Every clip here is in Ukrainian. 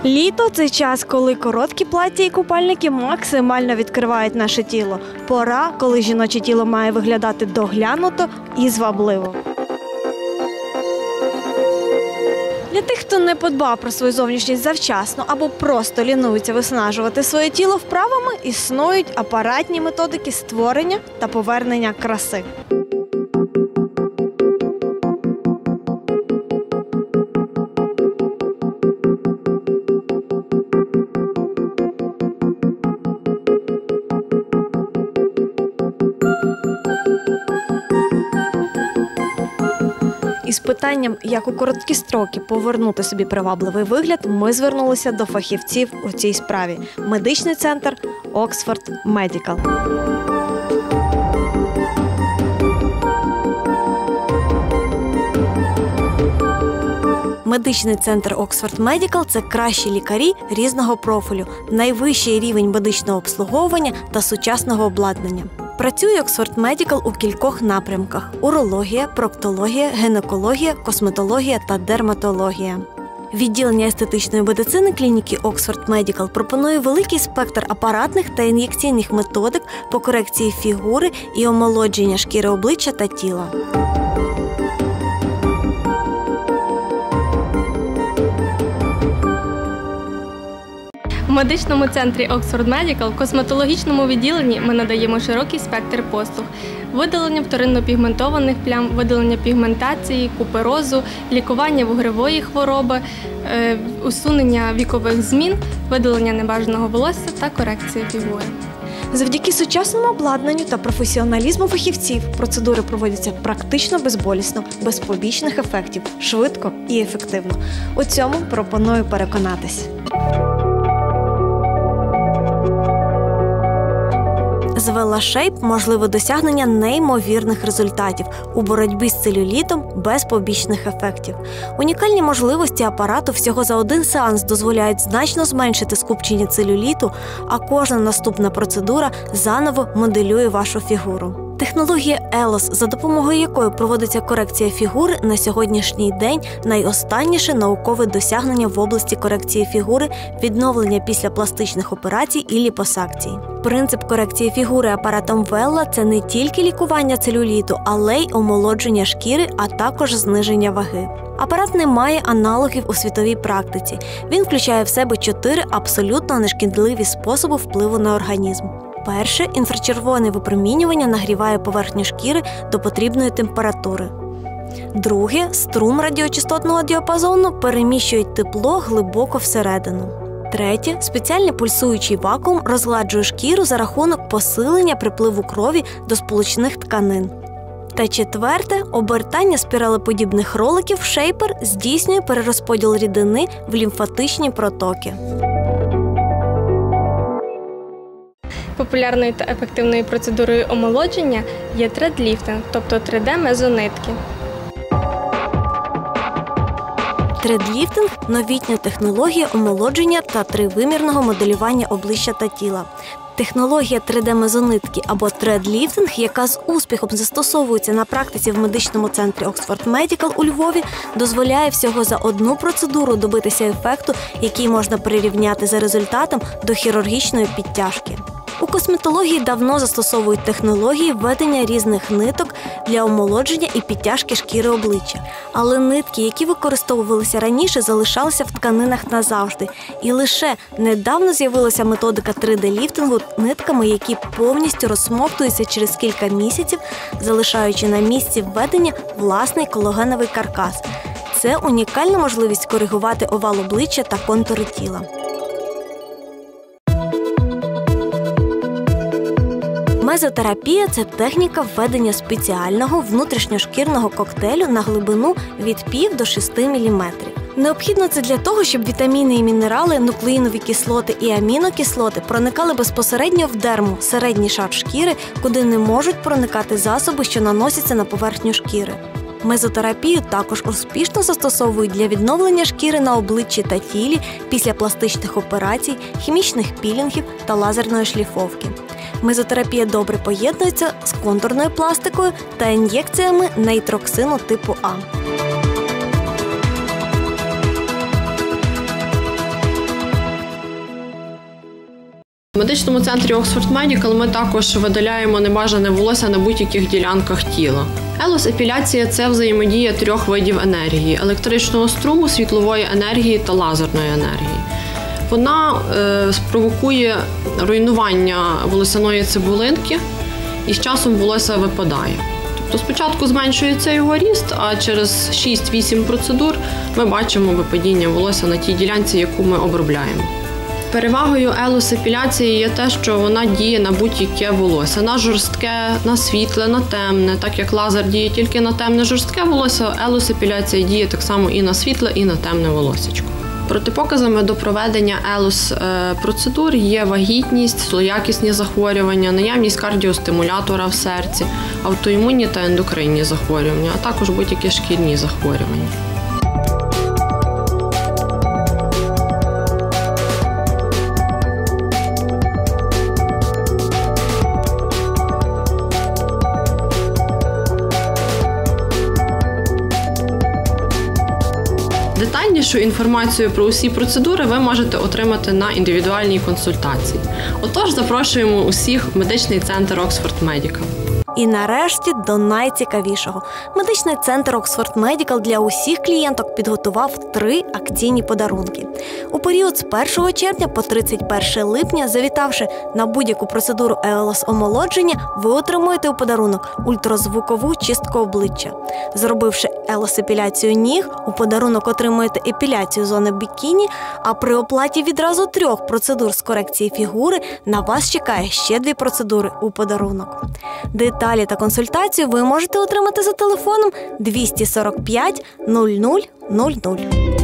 Літо – це час, коли короткі плаття і купальники максимально відкривають наше тіло. Пора, коли жіноче тіло має виглядати доглянуто і звабливо. Для тих, хто не подбав про свою зовнішність завчасно або просто лінується виснажувати своє тіло вправами, існують апаратні методики створення та повернення краси. Із питанням, як у короткі строки повернути собі привабливий вигляд, ми звернулися до фахівців у цій справі – медичний центр Oxford Medical. Медичний центр Oxford Medical – це кращі лікарі різного профілю, найвищий рівень медичного обслуговування та сучасного обладнання. Працює Oxford Medical у кількох напрямках – урологія, проктологія, гінекологія, косметологія та дерматологія. Відділення естетичної медицини клініки Oxford Medical пропонує великий спектр апаратних та ін'єкційних методик по корекції фігури і омолодження шкіри обличчя та тіла. У медичному центрі Oxford Medical в косметологічному відділенні ми надаємо широкий спектр послуг – видалення вторинно-пігментованих плям, видалення пігментації, куперозу, лікування вугревої хвороби, усунення вікових змін, видалення небажаного волосся та корекція фігури. Завдяки сучасному обладнанню та професіоналізму фахівців процедури проводяться практично безболісно, без побічних ефектів, швидко і ефективно. У цьому пропоную переконатись. З VeloShape можливе досягнення неймовірних результатів у боротьбі з целюлітом без побічних ефектів. Унікальні можливості апарату всього за один сеанс дозволяють значно зменшити скупчення целюліту, а кожна наступна процедура заново моделює вашу фігуру. Технологія ELOS, за допомогою якої проводиться корекція фігури, на сьогоднішній день найостанніше наукове досягнення в області корекції фігури, відновлення після пластичних операцій і ліпосакцій. Принцип корекції фігури апаратом Vella – це не тільки лікування целюліту, але й омолодження шкіри, а також зниження ваги. Апарат не має аналогів у світовій практиці. Він включає в себе 4 абсолютно нешкідливі способи впливу на організм. Перше – інфрачервоне випромінювання нагріває поверхню шкіри до потрібної температури. Друге – струм радіочастотного діапазону переміщує тепло глибоко всередину. Третє – спеціальний пульсуючий вакуум розгладжує шкіру за рахунок посилення припливу крові до сполучних тканин. Та четверте – обертання спіралеподібних роликів шейпер здійснює перерозподіл рідини в лімфатичні протоки. Популярною та ефективною процедурою омолодження є тредліфтинг, тобто 3D-мезонитки. Тредліфтинг – новітня технологія омолодження та тривимірного моделювання обличчя та тіла. Технологія 3D-мезонитки або тредліфтинг, яка з успіхом застосовується на практиці в медичному центрі Oxford Medical у Львові, дозволяє всього за одну процедуру добитися ефекту, який можна прирівняти за результатом до хірургічної підтяжки. У косметології давно застосовують технології введення різних ниток для омолодження і підтяжки шкіри обличчя. Але нитки, які використовувалися раніше, залишалися в тканинах назавжди. І лише недавно з'явилася методика 3D-ліфтингу нитками, які повністю розсмоктуються через кілька місяців, залишаючи на місці введення власний колагеновий каркас. Це унікальна можливість коригувати овал обличчя та контури тіла. Мезотерапія – це техніка введення спеціального внутрішньошкірного коктейлю на глибину від 0,5 до 6 мм. Необхідно це для того, щоб вітаміни і мінерали, нуклеїнові кислоти і амінокислоти проникали безпосередньо в дерму, середній шар шкіри, куди не можуть проникати засоби, що наносяться на поверхню шкіри. Мезотерапію також успішно застосовують для відновлення шкіри на обличчі та тілі після пластичних операцій, хімічних пілінгів та лазерної шліфовки. Мезотерапія добре поєднується з контурною пластикою та ін'єкціями нейтроксину типу А. В медичному центрі Oxford Medical ми також видаляємо небажане волосся на будь-яких ділянках тіла. Елос-епіляція – це взаємодія 3 видів енергії – електричного струму, світлової енергії та лазерної енергії. Вона спровокує руйнування волосяної цибулинки і з часом волосся випадає. Тобто спочатку зменшується його ріст, а через 6-8 процедур ми бачимо випадіння волосся на тій ділянці, яку ми обробляємо. Перевагою елос-епіляції є те, що вона діє на будь-яке волосся. На жорстке, на світле, на темне. Так як лазер діє тільки на темне жорстке волосся, елос-епіляція діє так само і на світле, і на темне волоссячко. Протипоказами до проведення елос-процедур є вагітність, злоякісні захворювання, наявність кардіостимулятора в серці, автоімунні та ендокринні захворювання, а також будь-які шкірні захворювання. Детальнішу інформацію про усі процедури ви можете отримати на індивідуальній консультації. Отож, запрошуємо усіх в медичний центр Oxford Medical. І нарешті до найцікавішого. Медичний центр Oxford Medical для усіх клієнток підготував 3 акційні подарунки. У період з 1 червня по 31 липня, завітавши на будь-яку процедуру елос-омолодження, ви отримуєте у подарунок ультразвукову чистку обличчя. Зробивши елос-епіляцію ніг, у подарунок отримуєте епіляцію зони бікіні, а при оплаті відразу 3 процедур з корекції фігури на вас чекає ще 2 процедури у подарунок. Деталі та консультацію ви можете отримати за телефоном 245 00 00.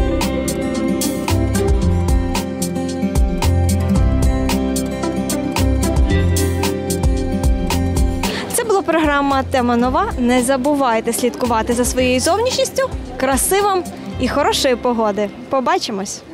Це була програма «Тема нова». Не забувайте слідкувати за своєю зовнішністю. Краси вам і хорошої погоди. Побачимось!